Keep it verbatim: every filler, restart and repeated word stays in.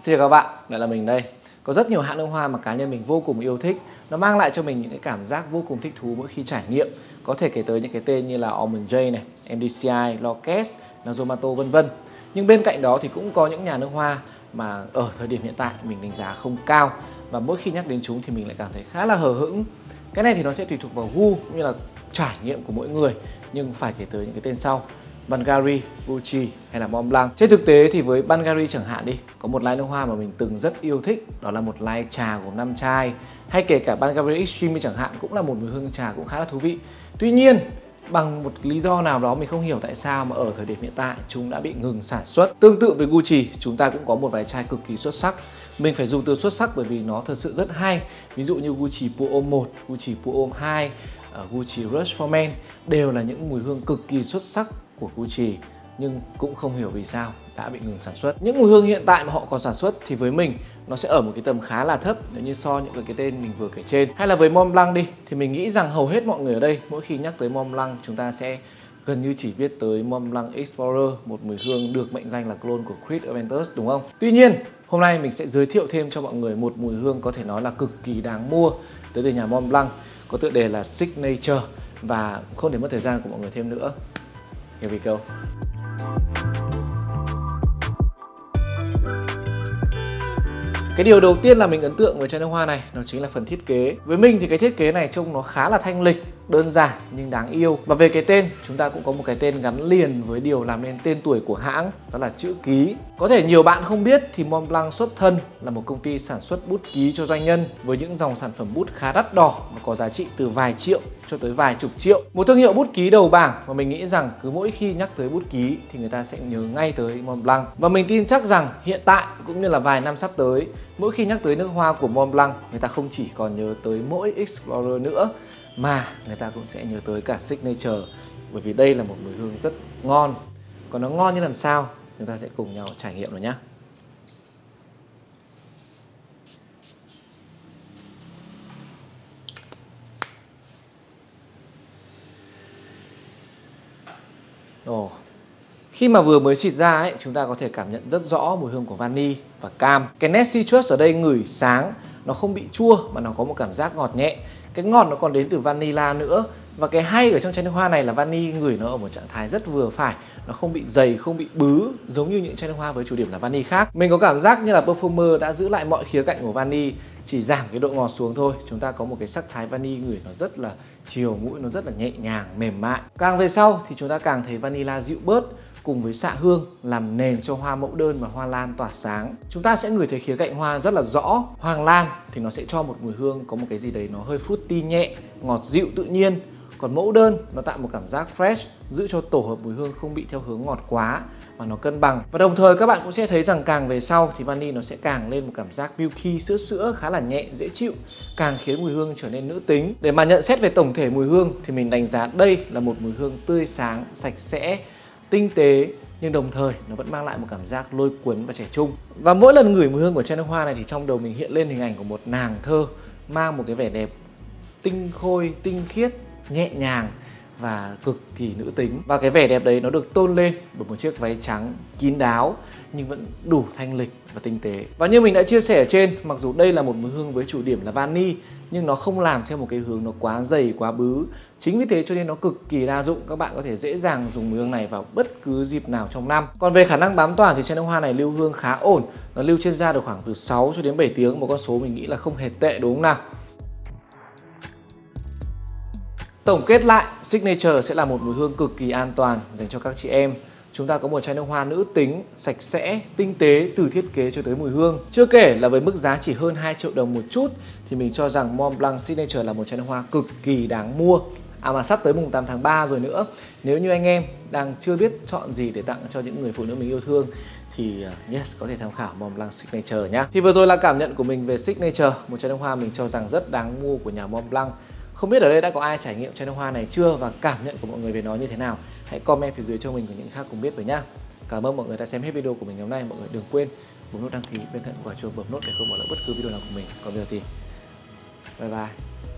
Xin chào các bạn, lại là mình đây. Có rất nhiều hãng nước hoa mà cá nhân mình vô cùng yêu thích. Nó mang lại cho mình những cái cảm giác vô cùng thích thú mỗi khi trải nghiệm. Có thể kể tới những cái tên như là Almond J này, em đê xê i, Lorquest, Nasomato vân vân. Nhưng bên cạnh đó thì cũng có những nhà nước hoa mà ở thời điểm hiện tại mình đánh giá không cao. Và mỗi khi nhắc đến chúng thì mình lại cảm thấy khá là hờ hững. Cái này thì nó sẽ tùy thuộc vào gu cũng như là trải nghiệm của mỗi người. Nhưng phải kể tới những cái tên sau: Bulgari, Gucci hay là Mont Blanc. Trên thực tế thì với Bulgari chẳng hạn đi, có một line nước hoa mà mình từng rất yêu thích, đó là một line trà gồm năm chai. Hay kể cả Bulgari Extreme chẳng hạn, cũng là một mùi hương trà cũng khá là thú vị. Tuy nhiên, bằng một lý do nào đó mình không hiểu tại sao mà ở thời điểm hiện tại chúng đã bị ngừng sản xuất. Tương tự với Gucci, chúng ta cũng có một vài chai cực kỳ xuất sắc. Mình phải dùng từ xuất sắc bởi vì nó thật sự rất hay. Ví dụ như Gucci Pour Homme một, Gucci Pour Homme hai, Gucci Rush for Men đều là những mùi hương cực kỳ xuất sắc của Gucci, nhưng cũng không hiểu vì sao đã bị ngừng sản xuất. Những mùi hương hiện tại mà họ còn sản xuất thì với mình nó sẽ ở một cái tầm khá là thấp nếu như so những cái tên mình vừa kể trên. Hay là với Mont Blanc đi, thì mình nghĩ rằng hầu hết mọi người ở đây mỗi khi nhắc tới Mont Blanc chúng ta sẽ gần như chỉ biết tới Mont Blanc Explorer, một mùi hương được mệnh danh là clone của Creed Aventus, đúng không? Tuy nhiên, hôm nay mình sẽ giới thiệu thêm cho mọi người một mùi hương có thể nói là cực kỳ đáng mua tới từ nhà Mont Blanc, có tựa đề là Signature. Và không để mất thời gian của mọi người thêm nữa, here we go. Cái điều đầu tiên là mình ấn tượng với chai nước hoa này nó chính là phần thiết kế. Với mình thì cái thiết kế này trông nó khá là thanh lịch, đơn giản nhưng đáng yêu. Và về cái tên, chúng ta cũng có một cái tên gắn liền với điều làm nên tên tuổi của hãng, đó là chữ ký. Có thể nhiều bạn không biết thì Mont Blanc xuất thân là một công ty sản xuất bút ký cho doanh nhân với những dòng sản phẩm bút khá đắt đỏ và có giá trị từ vài triệu cho tới vài chục triệu. Một thương hiệu bút ký đầu bảng và mình nghĩ rằng cứ mỗi khi nhắc tới bút ký thì người ta sẽ nhớ ngay tới Mont Blanc. Và mình tin chắc rằng hiện tại cũng như là vài năm sắp tới, mỗi khi nhắc tới nước hoa của Mont Blanc, người ta không chỉ còn nhớ tới mỗi Explorer nữa mà người ta cũng sẽ nhớ tới cả Signature, bởi vì đây là một mùi hương rất ngon. Còn nó ngon như làm sao, chúng ta sẽ cùng nhau trải nghiệm rồi nhé. Ồ, khi mà vừa mới xịt ra ấy, chúng ta có thể cảm nhận rất rõ mùi hương của vani và cam. Cái nét citrus ở đây ngửi sáng, nó không bị chua mà nó có một cảm giác ngọt nhẹ. Cái ngọt nó còn đến từ vanilla nữa. Và cái hay ở trong chai nước hoa này là vani ngửi nó ở một trạng thái rất vừa phải. Nó không bị dày, không bị bứ giống như những chai nước hoa với chủ điểm là vani khác. Mình có cảm giác như là perfumer đã giữ lại mọi khía cạnh của vani, chỉ giảm cái độ ngọt xuống thôi. Chúng ta có một cái sắc thái vani ngửi nó rất là chiều mũi, nó rất là nhẹ nhàng, mềm mại. Càng về sau thì chúng ta càng thấy vanilla dịu bớt cùng với xạ hương làm nền cho hoa mẫu đơn và hoa lan tỏa sáng. Chúng ta sẽ ngửi thấy khía cạnh hoa rất là rõ. Hoàng lan thì nó sẽ cho một mùi hương có một cái gì đấy nó hơi fruity nhẹ, ngọt dịu tự nhiên. Còn mẫu đơn nó tạo một cảm giác fresh, giữ cho tổ hợp mùi hương không bị theo hướng ngọt quá mà nó cân bằng. Và đồng thời các bạn cũng sẽ thấy rằng càng về sau thì vani nó sẽ càng lên một cảm giác milky sữa sữa khá là nhẹ, dễ chịu, càng khiến mùi hương trở nên nữ tính. Để mà nhận xét về tổng thể mùi hương thì mình đánh giá đây là một mùi hương tươi sáng, sạch sẽ, tinh tế, nhưng đồng thời nó vẫn mang lại một cảm giác lôi cuốn và trẻ trung. Và mỗi lần ngửi mùi hương của chai nước hoa này thì trong đầu mình hiện lên hình ảnh của một nàng thơ mang một cái vẻ đẹp tinh khôi, tinh khiết, nhẹ nhàng và cực kỳ nữ tính. Và cái vẻ đẹp đấy nó được tôn lên bởi một chiếc váy trắng kín đáo nhưng vẫn đủ thanh lịch và tinh tế. Và như mình đã chia sẻ ở trên, mặc dù đây là một mùi hương với chủ điểm là vani nhưng nó không làm theo một cái hướng nó quá dày, quá bứ. Chính vì thế cho nên nó cực kỳ đa dụng. Các bạn có thể dễ dàng dùng mùi hương này vào bất cứ dịp nào trong năm. Còn về khả năng bám tỏa thì chai nước hoa này lưu hương khá ổn. Nó lưu trên da được khoảng từ sáu cho đến bảy tiếng, một con số mình nghĩ là không hề tệ, đúng không nào? Tổng kết lại, Signature sẽ là một mùi hương cực kỳ an toàn dành cho các chị em. Chúng ta có một chai nước hoa nữ tính, sạch sẽ, tinh tế từ thiết kế cho tới mùi hương. Chưa kể là với mức giá chỉ hơn hai triệu đồng một chút thì mình cho rằng Mont Blanc Signature là một chai nước hoa cực kỳ đáng mua. À mà sắp tới mùng tám tháng ba rồi nữa. Nếu như anh em đang chưa biết chọn gì để tặng cho những người phụ nữ mình yêu thương thì yes, có thể tham khảo Mont Blanc Signature nhé. Thì vừa rồi là cảm nhận của mình về Signature, một chai nước hoa mình cho rằng rất đáng mua của nhà Mont Blanc. Không biết ở đây đã có ai trải nghiệm chai nước hoa này chưa và cảm nhận của mọi người về nó như thế nào? Hãy comment phía dưới cho mình và những khác cùng biết với nhá. Cảm ơn mọi người đã xem hết video của mình ngày hôm nay. Mọi người đừng quên bấm nút đăng ký bên cạnh quả chuông, bấm nút để không bỏ lỡ bất cứ video nào của mình. Còn bây giờ thì bye bye.